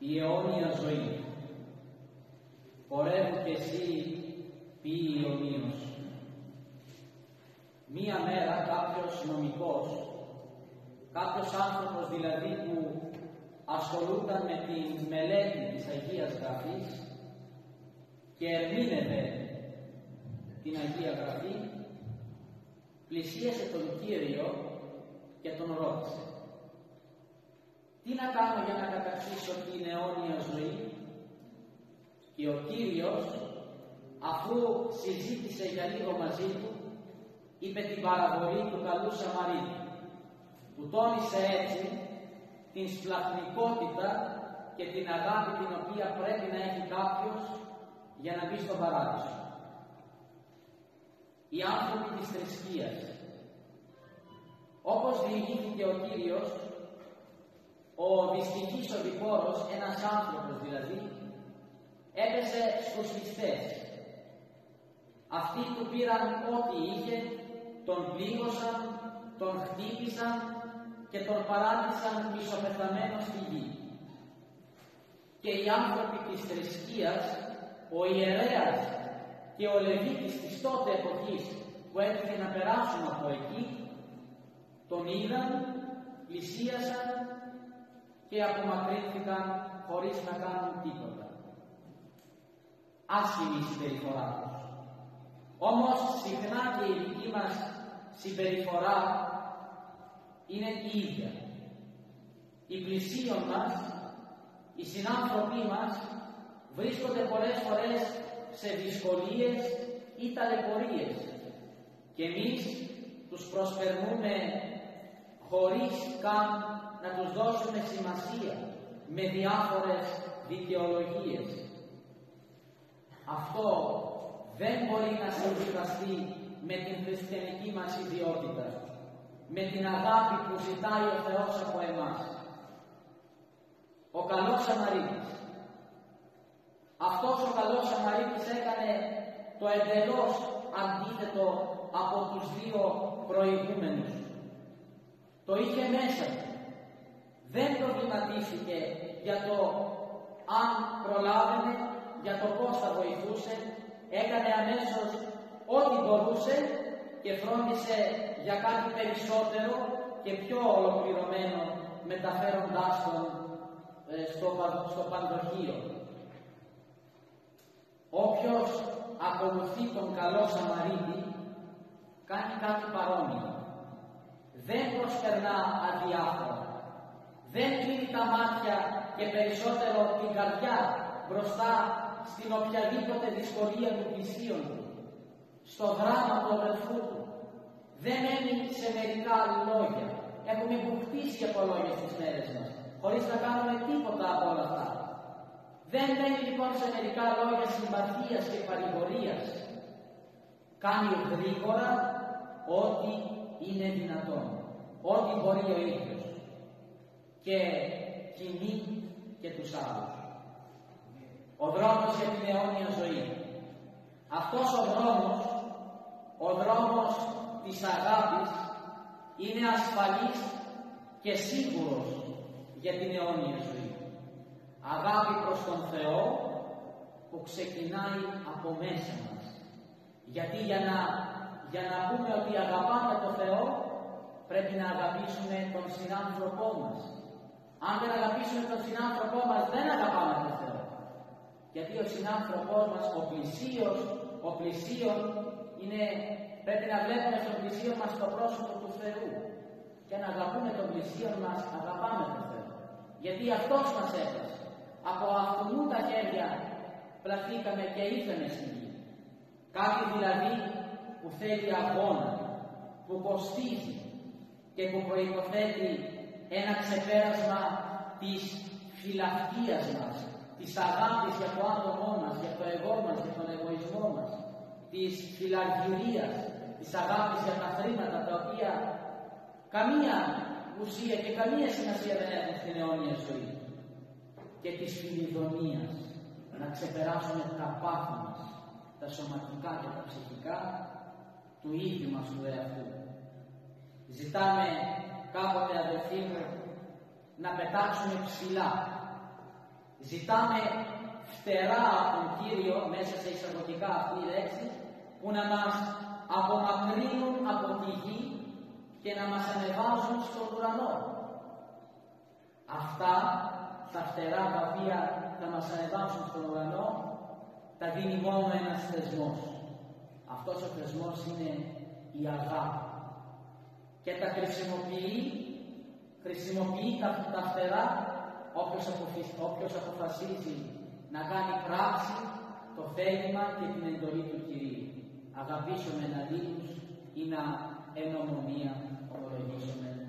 η αιώνια ζωή. Πορεύου κι εσύ ποιοι ομοίως. Μία μέρα κάποιος νομικός, κάποιος άνθρωπος δηλαδή που ασχολούνταν με τη μελέτη της Αγίας Γραφής και ερμήνευε την Αγία Γραφή, πλησίασε τον Κύριο και τον ρώτησε: τι να κάνω για να κατακτήσω την αιώνια ζωή? Και ο Κύριος, αφού συζήτησε για λίγο μαζί του, είπε την παραβολή του καλού Σαμαρίτου. Του τόνισε έτσι την σπλαχνικότητα και την αγάπη την οποία πρέπει να έχει κάποιος για να μπει στον παράδεισο. Οι άνθρωποι της θρησκείας. Όπως διηγήθηκε ο Κύριος, ο δυστυχής οδηγόρος, ένας άνθρωπος δηλαδή, έπεσε στους ληστές. Αυτοί του πήραν ό,τι είχε, τον πλήγωσαν, τον χτύπησαν και τον παράτησαν μισοπεθαμένο στη γη. Και οι άνθρωποι της θρησκείας, ο ιερέας και ο Λεβίτης της τότε εποχής που έτυχε να περάσουν από εκεί, τον είδαν, πλησίασαν και απομακρύνθηκαν χωρίς να κάνουν τίποτα. Άσχημη η συμπεριφορά τους. Όμως συχνά και η δική μας συμπεριφορά είναι η ίδια. Οι πλησίον μας, οι συνάνθρωποι μας βρίσκονται πολλές φορές σε δυσκολίες ή ταλαιπωρίες και εμείς τους προσπερνούμε χωρίς καν να τους δώσουμε σημασία με διάφορες δικαιολογίες. Αυτό δεν μπορεί να συμβιβαστεί με την χριστιανική μας ιδιότητα, με την αγάπη που ζητάει ο Θεός από εμάς. Ο καλός Σαμαρίτης. Αυτός ο καλός Σαμαρίτης έκανε το εντελώς αντίθετο από τους δύο προηγούμενους. Το είχε μέσα του. Δεν προβληματίστηκε για το αν προλάβαινε, για το πώς θα βοηθούσε. Έκανε αμέσως ό,τι μπορούσε και φρόντισε για κάτι περισσότερο και πιο ολοκληρωμένο, μεταφέροντάς τον στο παντοχείο. Όποιος ακολουθεί τον καλό Σαμαρίτη κάνει κάτι παρόμοιο. Δεν προσπερνά αδιάφορα. Δεν κλείνει τα μάτια και περισσότερο την καρδιά μπροστά στην οποιαδήποτε δυσκολία του πλησίον του, στο δράμα του αδελφού του. Δεν μένει σε μερικά λόγια. Έχουμε μπουχτίσει από λόγια στις μέρες μας, χωρίς να κάνουμε τίποτα από όλα αυτά. Δεν μένει λοιπόν σε μερικά λόγια συμπαθίας και παρηγορίας. Κάνει γρήγορα ό,τι είναι δυνατόν, ό,τι μπορεί ο ίδιος, και κινεί και τους άλλους. Ο δρόμος για την αιώνια ζωή. Αυτός ο δρόμος της αγάπης είναι ασφαλής και σίγουρος για την αιώνια ζωή. Αγάπη προς τον Θεό που ξεκινάει από μέσα μας. Γιατί για να πούμε ότι αγαπάμε τον Θεό, πρέπει να αγαπήσουμε τον συνάνθρωπό μας. Αν δεν αγαπήσουμε τον συνάνθρωπό μας, δεν αγαπάμε τον Θεό. Γιατί ο συνάνθρωπός μας, ο πλησίον, πρέπει να βλέπουμε στον πλησίον μας το πρόσωπο του Θεού. Και να αγαπούμε τον πλησίον μας, αγαπάμε τον Θεό. Γιατί αυτός μας έφτασε. Από αυτού τα χέρια πλαθήκαμε και ήρθαμε στη γη. Κάτι δηλαδή που θέλει αγώνα, που κοστίζει και που προϋποθέτει ένα ξεπέρασμα της φιλαυτίας μας, της αγάπης για το άτομό μας, για το εγώ μας, για τον εγωισμό μας, της φιλαργυρίας, της αγάπης για τα χρήματα, τα οποία καμία ουσία και καμία σημασία δεν έχουν στην αιώνια ζωή, και της φιλιδονίας, να ξεπεράσουμε τα πάθη μας, τα σωματικά και τα ψυχικά του ίδιου μας του εαυτού. Ζητάμε κάποτε, αδελφοί μου, να πετάξουμε ψηλά. Ζητάμε φτερά από τον Κύριο, μέσα σε εισαγωγικά αυτή η λέξη, που να μας απομακρύνουν από τη γη και να μας ανεβάζουν στον ουρανό. Αυτά τα φτερά τα οποία θα μας ανεβάσουν στον ουρανό, τα δίνει μόνο ένας θεσμός. Αυτός ο θεσμός είναι η αγάπη. Και τα χρησιμοποιεί τα φτερά όποιος αποφασίζει να κάνει πράξη το θέλημα και την εντολή του Κυρίου. Αγαπήσουμε αλλήλους ή να εν ομονία ομολογήσουμε